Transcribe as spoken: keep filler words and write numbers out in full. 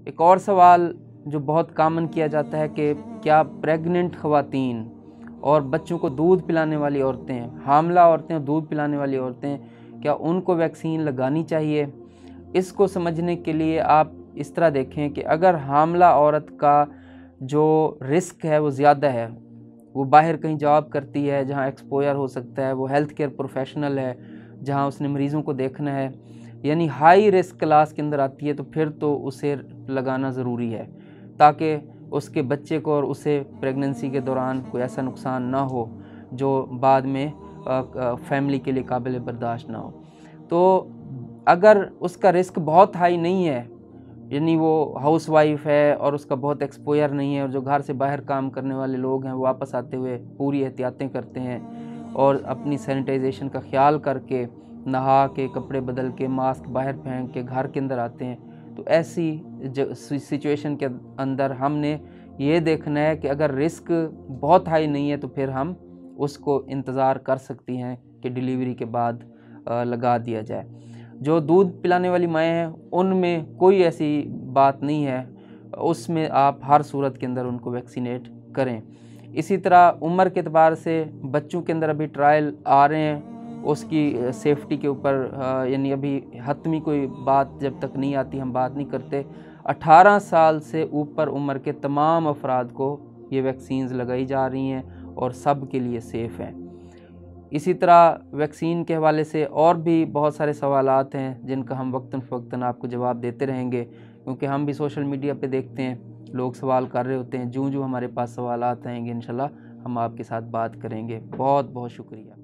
ایک اور سوال جو بہت کامن کیا جاتا ہے کہ کیا پریگننٹ خواتین اور بچوں کو دودھ پلانے والی عورتیں، حاملہ عورتیں اور دودھ پلانے والی عورتیں، کیا ان کو ویکسین لگانی چاہیے؟ اس کو سمجھنے کے لیے آپ اس طرح دیکھیں کہ اگر حاملہ عورت کا جو رسک ہے وہ زیادہ ہے، وہ باہر کہیں جاب کرتی ہے جہاں ایکسپوئر ہو سکتا ہے، وہ ہیلتھ کیئر پروفیشنل ہے جہاں اس نے مریضوں کو دیکھنا ہے، یعنی ہائی رسک کلاس کے اندر آتی ہے، تو پھر تو اسے لگانا ضروری ہے تاکہ اس کے بچے کو اور اسے پریگننسی کے دوران کوئی ایسا نقصان نہ ہو جو بعد میں فیملی کے لیے قابل برداشت نہ ہو۔ تو اگر اس کا رسک بہت ہائی نہیں ہے، یعنی وہ ہاؤس وائف ہے اور اس کا بہت ایکسپوئر نہیں ہے، اور جو گھر سے باہر کام کرنے والے لوگ ہیں وہ واپس آتے ہوئے پوری احتیاطیں کرتے ہیں اور اپنی سینیٹائزیشن کا خیال کر کے نہا کے کپڑے بدل کے ماسک باہر پھینک کے گھر کے اندر آتے ہیں، تو ایسی سچویشن کے اندر ہم نے یہ دیکھنا ہے کہ اگر رسک بہت ہائی نہیں ہے تو پھر ہم اس کو انتظار کر سکتی ہیں کہ ڈیلیوری کے بعد لگا دیا جائے۔ جو دودھ پلانے والی مائیں ہیں ان میں کوئی ایسی بات نہیں ہے، اس میں آپ ہر صورت کے اندر ان کو ویکسینیٹ کریں۔ اسی طرح عمر کے اعتبار سے بچوں کے اندر ابھی ٹرائل آ رہے ہیں اس کی سیفٹی کے اوپر، یعنی ابھی حتمی کوئی بات جب تک نہیں آتی ہم بات نہیں کرتے۔ اٹھارہ سال سے اوپر عمر کے تمام افراد کو یہ ویکسینز لگائی جا رہی ہیں اور سب کے لیے سیف ہیں۔ اسی طرح ویکسین کے حوالے سے اور بھی بہت سارے سوالات ہیں جن کا ہم وقتاً فوقتاً آپ کو جواب دیتے رہیں گے، کیونکہ ہم بھی سوشل میڈیا پہ دیکھتے ہیں لوگ سوال کر رہے ہوتے ہیں۔ جو جو ہمارے پاس سوالات آئیں گے انشاءاللہ ہم آپ کے ساتھ بات کریں گے۔ بہت بہت شکریہ۔